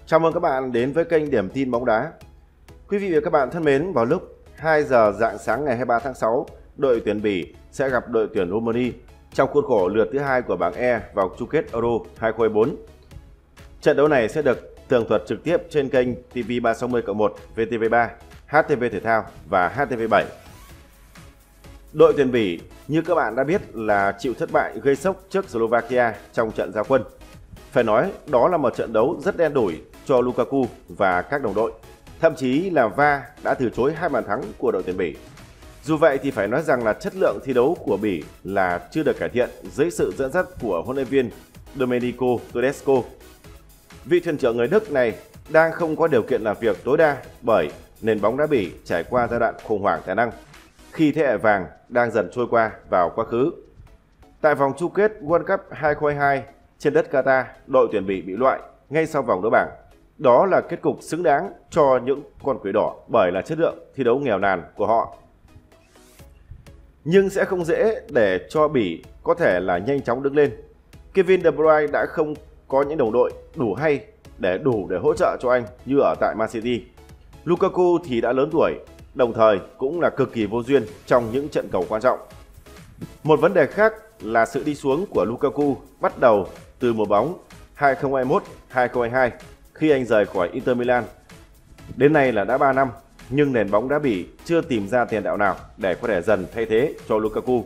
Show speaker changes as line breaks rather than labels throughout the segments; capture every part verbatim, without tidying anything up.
Chào mừng các bạn đến với kênh Điểm tin bóng đá. Quý vị và các bạn thân mến, vào lúc hai giờ rạng sáng ngày hai mươi ba tháng sáu, đội tuyển Bỉ sẽ gặp đội tuyển Romania trong khuôn khổ lượt thứ hai của bảng E vào chung kết Euro hai không hai bốn. Trận đấu này sẽ được tường thuật trực tiếp trên kênh T V ba sáu mươi cộng một, V T V ba, H T V Thể thao và H T V bảy. Đội tuyển Bỉ như các bạn đã biết là chịu thất bại gây sốc trước Slovakia trong trận ra quân. Phải nói đó là một trận đấu rất đen đủi cho Lukaku và các đồng đội. Thậm chí là vê a đã từ chối hai bàn thắng của đội tuyển Bỉ. Dù vậy thì phải nói rằng là chất lượng thi đấu của Bỉ là chưa được cải thiện dưới sự dẫn dắt của huấn luyện viên Domenico Tedesco. Vị thuyền trưởng người Đức này đang không có điều kiện làm việc tối đa bởi nền bóng đá Bỉ trải qua giai đoạn khủng hoảng tài năng khi thế hệ vàng đang dần trôi qua vào quá khứ. Tại vòng chung kết World Cup hai không hai hai trên đất Qatar, đội tuyển Bỉ bị loại ngay sau vòng đấu bảng. Đó là kết cục xứng đáng cho những con quỷ đỏ bởi là chất lượng thi đấu nghèo nàn của họ. Nhưng sẽ không dễ để cho Bỉ có thể là nhanh chóng đứng lên. Kevin De Bruyne đã không có những đồng đội đủ hay để đủ để hỗ trợ cho anh như ở tại Man City. Lukaku thì đã lớn tuổi, đồng thời cũng là cực kỳ vô duyên trong những trận cầu quan trọng. Một vấn đề khác là sự đi xuống của Lukaku bắt đầu từ mùa bóng hai không hai mốt hai không hai hai khi anh rời khỏi Inter Milan. Đến nay là đã ba năm, nhưng nền bóng đá Bỉ chưa tìm ra tiền đạo nào để có thể dần thay thế cho Lukaku.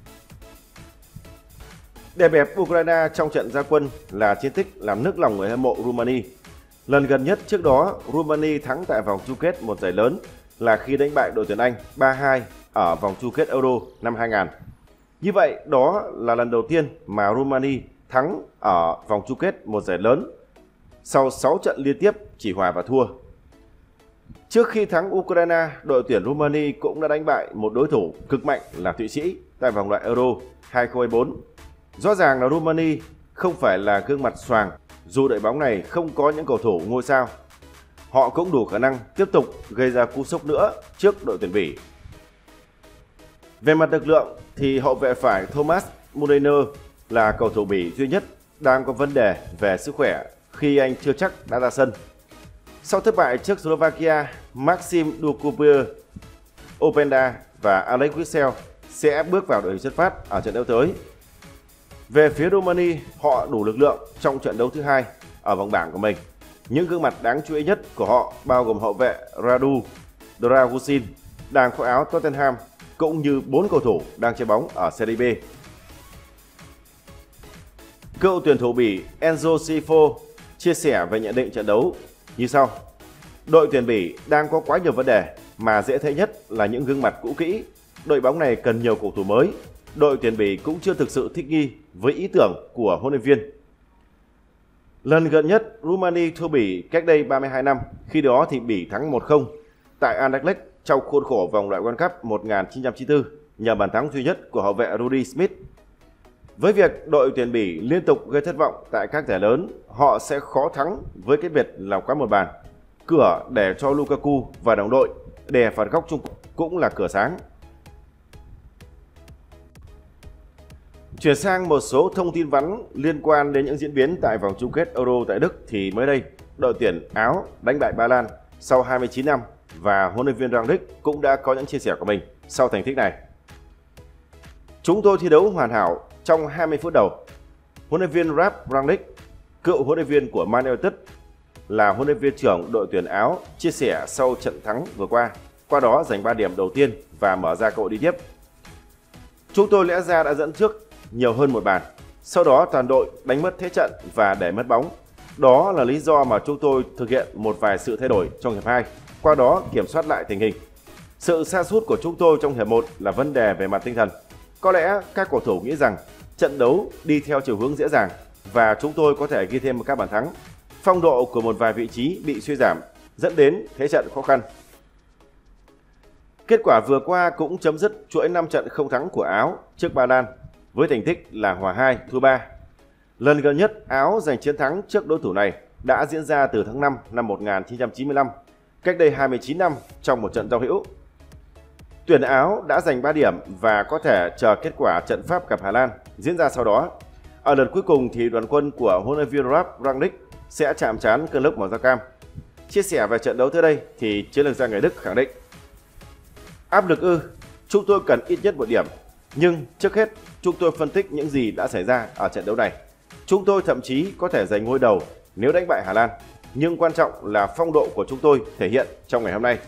Đẹp bẹp Ukraine trong trận ra quân là chiến tích làm nức lòng người hâm mộ Romania. Lần gần nhất trước đó, Romania thắng tại vòng chung kết một giải lớn là khi đánh bại đội tuyển Anh ba hai ở vòng chung kết Euro năm hai không không không. Như vậy, đó là lần đầu tiên mà Romania thắng ở vòng chung kết một giải lớn sau sáu trận liên tiếp chỉ hòa và thua. Trước khi thắng Ukraine, đội tuyển Romania cũng đã đánh bại một đối thủ cực mạnh là Thụy Sĩ tại vòng loại Euro hai không hai bốn. Rõ ràng là Romania không phải là gương mặt xoàng, dù đội bóng này không có những cầu thủ ngôi sao. Họ cũng đủ khả năng tiếp tục gây ra cú sốc nữa trước đội tuyển Bỉ. Về mặt lực lượng thì hậu vệ phải Thomas Muller là cầu thủ Bỉ duy nhất đang có vấn đề về sức khỏe khi anh chưa chắc đã ra sân. Sau thất bại trước Slovakia, Maxim Dukubir, Openda và Alex Witsel sẽ bước vào đội hình xuất phát ở trận đấu tới. Về phía Romania, họ đủ lực lượng trong trận đấu thứ hai ở vòng bảng của mình. Những gương mặt đáng chú ý nhất của họ bao gồm hậu vệ Radu Dragusin đang khoác áo Tottenham cũng như bốn cầu thủ đang chơi bóng ở Serie B. Cựu tuyển thủ Bỉ Enzo Scifo chia sẻ về nhận định trận đấu như sau: đội tuyển Bỉ đang có quá nhiều vấn đề mà dễ thấy nhất là những gương mặt cũ kỹ. Đội bóng này cần nhiều cầu thủ mới. Đội tuyển Bỉ cũng chưa thực sự thích nghi với ý tưởng của huấn luyện viên. Lần gần nhất Romania thua Bỉ cách đây ba mươi hai năm, khi đó thì Bỉ thắng một không tại Anderlecht trong khuôn khổ vòng loại World Cup một nghìn chín trăm chín mươi tư nhờ bàn thắng duy nhất của hậu vệ Rudi Smith. Với việc đội tuyển Bỉ liên tục gây thất vọng tại các giải lớn, họ sẽ khó thắng với cái biệt là quá một bàn. Cửa để cho Lukaku và đồng đội đè phạt góc chung cũng là cửa sáng. Chuyển sang một số thông tin vắn liên quan đến những diễn biến tại vòng chung kết Euro tại Đức thì mới đây, đội tuyển Áo đánh bại Ba Lan sau hai mươi chín năm và huấn luyện viên Rangnick cũng đã có những chia sẻ của mình sau thành tích này. Chúng tôi thi đấu hoàn hảo trong hai mươi phút đầu. Huấn luyện viên Ralf Rangnick, cựu huấn luyện viên của Man United, là huấn luyện viên trưởng đội tuyển Áo chia sẻ sau trận thắng vừa qua, qua đó giành ba điểm đầu tiên và mở ra cơ hội đi tiếp. Chúng tôi lẽ ra đã dẫn trước nhiều hơn một bàn, sau đó toàn đội đánh mất thế trận và để mất bóng. Đó là lý do mà chúng tôi thực hiện một vài sự thay đổi trong hiệp hai, qua đó kiểm soát lại tình hình. Sự sa sút của chúng tôi trong hiệp một là vấn đề về mặt tinh thần. Có lẽ các cầu thủ nghĩ rằng trận đấu đi theo chiều hướng dễ dàng và chúng tôi có thể ghi thêm một các bàn thắng. Phong độ của một vài vị trí bị suy giảm, dẫn đến thế trận khó khăn. Kết quả vừa qua cũng chấm dứt chuỗi năm trận không thắng của Áo trước Ba Lan với thành tích là hòa hai, thua ba. Lần gần nhất Áo giành chiến thắng trước đối thủ này đã diễn ra từ tháng năm năm một nghìn chín trăm chín mươi lăm, cách đây hai mươi chín năm trong một trận giao hữu. Tuyển Áo đã giành ba điểm và có thể chờ kết quả trận Pháp gặp Hà Lan diễn ra sau đó. Ở lần cuối cùng thì đoàn quân của huấn luyện viên Ralf Rangnick sẽ chạm trán cơn lốc màu da cam. Chia sẻ về trận đấu tới đây thì chiến lược gia người Đức khẳng định: áp lực ư, chúng tôi cần ít nhất một điểm. Nhưng trước hết, chúng tôi phân tích những gì đã xảy ra ở trận đấu này. Chúng tôi thậm chí có thể giành ngôi đầu nếu đánh bại Hà Lan. Nhưng quan trọng là phong độ của chúng tôi thể hiện trong ngày hôm nay.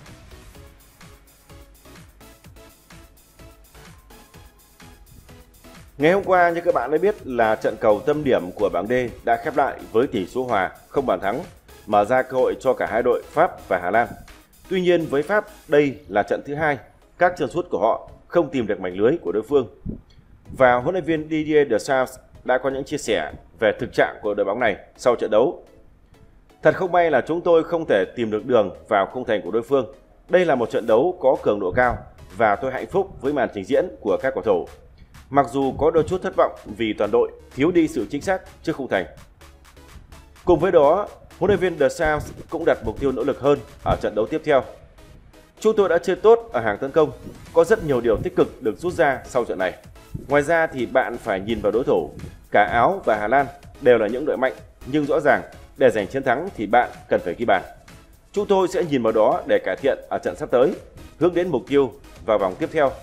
Ngày hôm qua, như các bạn đã biết, là trận cầu tâm điểm của bảng D đã khép lại với tỷ số hòa không bàn thắng, mở ra cơ hội cho cả hai đội Pháp và Hà Lan. Tuy nhiên với Pháp, đây là trận thứ hai các chân sút của họ không tìm được mảnh lưới của đối phương. Và huấn luyện viên Didier Deschamps đã có những chia sẻ về thực trạng của đội bóng này sau trận đấu. Thật không may là chúng tôi không thể tìm được đường vào khung thành của đối phương. Đây là một trận đấu có cường độ cao và tôi hạnh phúc với màn trình diễn của các cầu thủ. Mặc dù có đôi chút thất vọng vì toàn đội thiếu đi sự chính xác trước khung thành. Cùng với đó, huấn luyện viên Deschamps cũng đặt mục tiêu nỗ lực hơn ở trận đấu tiếp theo. Chúng tôi đã chơi tốt ở hàng tấn công, có rất nhiều điều tích cực được rút ra sau trận này. Ngoài ra thì bạn phải nhìn vào đối thủ. Cả Áo và Hà Lan đều là những đội mạnh, nhưng rõ ràng để giành chiến thắng thì bạn cần phải ghi bàn. Chúng tôi sẽ nhìn vào đó để cải thiện ở trận sắp tới, hướng đến mục tiêu vào vòng tiếp theo.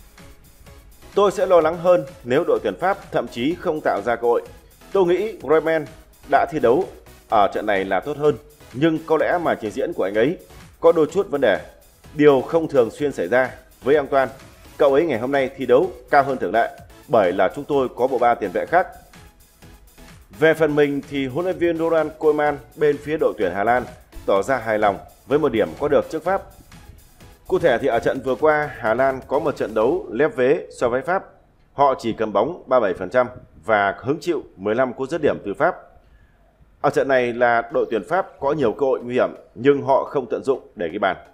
Tôi sẽ lo lắng hơn nếu đội tuyển Pháp thậm chí không tạo ra cơ hội. Tôi nghĩ Griezmann đã thi đấu ở trận này là tốt hơn, nhưng có lẽ màn trình diễn của anh ấy có đôi chút vấn đề. Điều không thường xuyên xảy ra với Antoine. Cậu ấy ngày hôm nay thi đấu cao hơn thường lệ bởi là chúng tôi có bộ ba tiền vệ khác. Về phần mình thì huấn luyện viên Ronald Koeman bên phía đội tuyển Hà Lan tỏ ra hài lòng với một điểm có được trước Pháp. Cụ thể thì ở trận vừa qua, Hà Lan có một trận đấu lép vế so với Pháp. Họ chỉ cầm bóng ba mươi bảy phần trăm và hứng chịu mười lăm cú dứt điểm từ Pháp. Ở trận này là đội tuyển Pháp có nhiều cơ hội nguy hiểm nhưng họ không tận dụng để ghi bàn.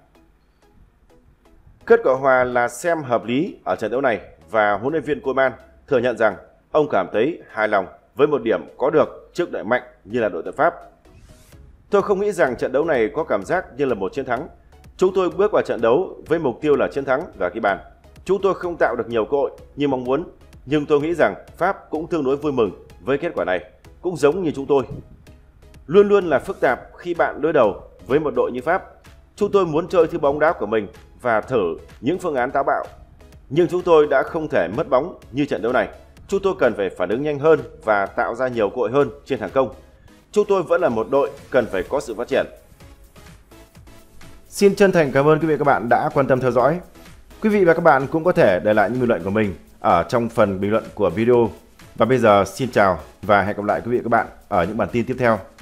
Kết quả hòa là xem hợp lý ở trận đấu này và huấn luyện viên Koeman thừa nhận rằng ông cảm thấy hài lòng với một điểm có được trước đội mạnh như là đội tuyển Pháp. Tôi không nghĩ rằng trận đấu này có cảm giác như là một chiến thắng. Chúng tôi bước vào trận đấu với mục tiêu là chiến thắng và ghi bàn. Chúng tôi không tạo được nhiều cơ hội như mong muốn, nhưng tôi nghĩ rằng Pháp cũng tương đối vui mừng với kết quả này, cũng giống như chúng tôi. Luôn luôn là phức tạp khi bạn đối đầu với một đội như Pháp. Chúng tôi muốn chơi thứ bóng đá của mình và thử những phương án táo bạo. Nhưng chúng tôi đã không thể mất bóng như trận đấu này. Chúng tôi cần phải phản ứng nhanh hơn và tạo ra nhiều cơ hội hơn trên hàng công. Chúng tôi vẫn là một đội cần phải có sự phát triển. Xin chân thành cảm ơn quý vị và các bạn đã quan tâm theo dõi. Quý vị và các bạn cũng có thể để lại những bình luận của mình ở trong phần bình luận của video. Và bây giờ xin chào và hẹn gặp lại quý vị và các bạn ở những bản tin tiếp theo.